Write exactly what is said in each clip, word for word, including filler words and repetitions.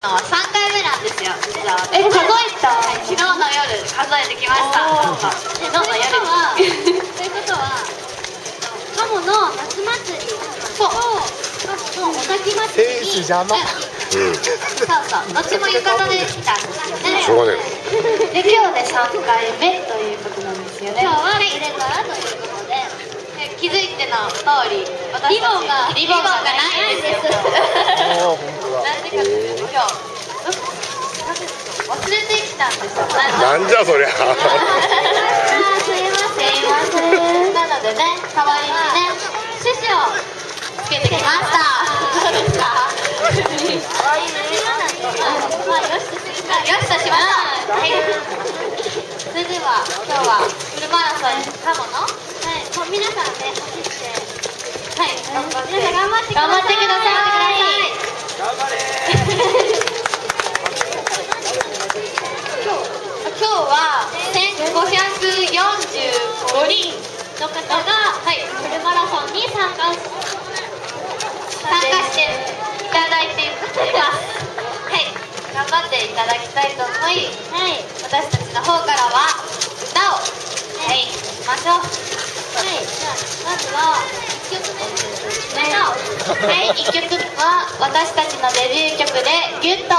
さんかいめなんですよ、実は。 え、数えた？ 昨日の夜数えてきました。昨日の夜は、 ということは、カモの夏祭りとカモのおたき祭りに天使邪魔。 そうそう、どっちも浴衣で来たんですよね。 しょうがねで、今日でさんかいめということなんですよね。 今日は入れからということで、 気づいての通り、 リボンがリボンがないんですよ。 ああ、本当だ。 なんでかっていうと、今日忘れてきたんですよ。 なんじゃそりゃ。 すいません、すいません。 なのでね、代わりにね、シュシュをつけてきました。どうですか？ まあ、よしとしまよしとしました。はい。それでは今日はフルマラソンカモの、 はい、もう皆さんね、走って、 はい、頑張って皆さん頑張ってください。 頑張ってください。 頑張れ。 今日はせんごひゃくよんじゅうごにんの方が、はい、フルマラソンに参加し参加していただいています。はい、頑張っていただきたいと思い、 はい、 私たちの方からは歌を、はい、しましょう。 はい、じゃあまずはいっきょくめはい、いっきょくは私たちのデビュー曲で「ギュッと」。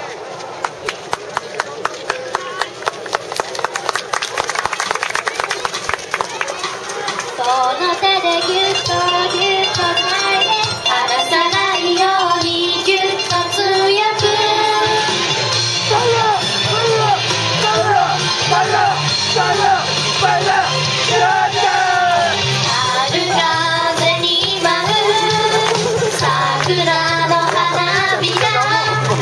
その手でギュッとギュッと抱いて離さないようにギュッと強く春風に舞う桜の花びら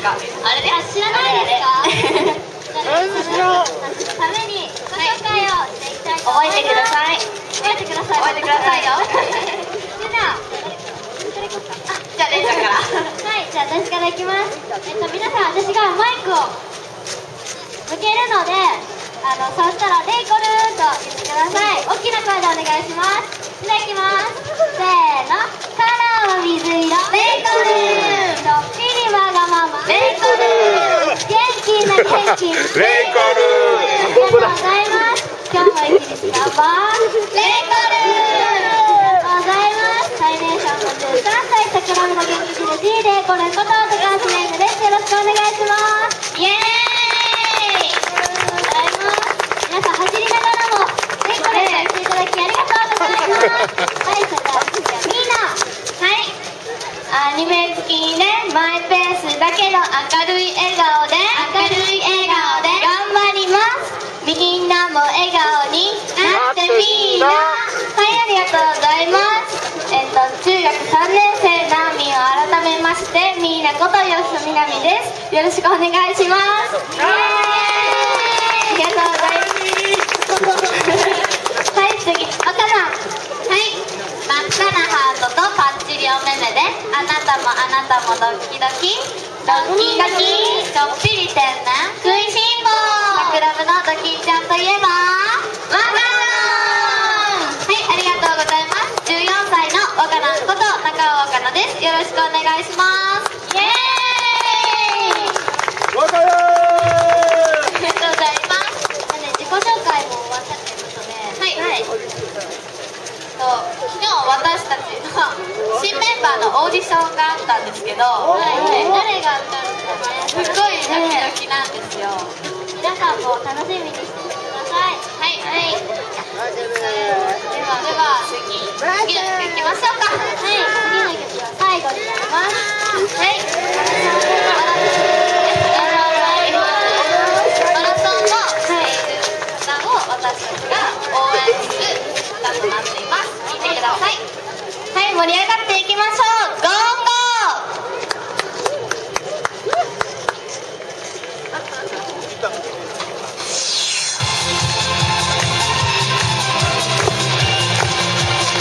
か。あれで知らないですか？ なんで知らん。 ために自己紹介をしていきたいと思覚います。 えてください。 覚えてください。 覚えてくださいよ。 じゃあ、誰から行こうか。 あ、じゃあ、れいちゃんから。 はい、じゃあ私からいきます。えっと、皆さん、私がマイクを向けるので、あの、そうしたら、レイコルーと言ってください。大きな声でお願いします。じゃあ、いきます。せーの。カラーは水色。レイコルー。ちょっぴりわがまま。レイコルー。元気な元気。 レイコルー。 ありがとうございます。今日も一日頑張る。レイコルー。ありがとうございます。最年少のじゅうさんさい、桜村元気する G レイコルーこと高橋レイムです。よろしくお願いします。イエーイ。皆さん走りながらもレイコルーやっていただきありがとうございます。はい、それでは次はミーナ。はい。アニメ好きでマイペースだけど明るい笑顔で明るい笑顔で頑張ります。みんなも笑顔になってみーな。はい、ありがとうございます。えっと中学さんねん生ナミを改めましてミーナこと吉野みなみです。よろしくお願いします。イエーイ。ありがとうございます。はい、次、岡さん。はい。真っ赤なハートとパッチリお目目で、あなたもあなたもドキドキ、ドキドキ、ちょっぴり天然、食いしん坊。桜部のドキンちゃんといえば、ワカナン。はい、ありがとうございます。じゅうよんさいのワカナンこと中尾若菜です。よろしくお願いします。イエーイ。 わかるー。 ありがとうございます。 自己紹介も終わったということで、 はい、はい、と昨日私たちの新メンバーのオーディションがあったんですけど、はい、誰が歌うかね、すごいドキドキなんですよ。 皆さんも楽しみにしててください。 はい、はい、ではでは次次行きましょうか。はい、 次の曲は最後になります。 はい、マラソンの方を私たちが応援する歌となっています。聴いてください。はい、盛り上がっていきましょう。ゴーゴ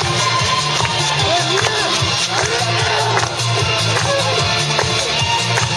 ー。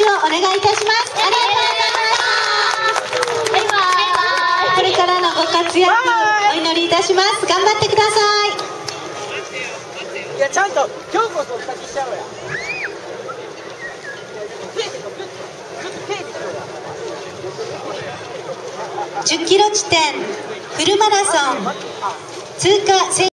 をお願いいたします。ありがとうございます。バイバイ。これからのご活躍お祈りいたします。頑張ってください。 いや、ちゃんと今日こそ先しちゃおうや。 じゅっキロ地点フルマラソン通過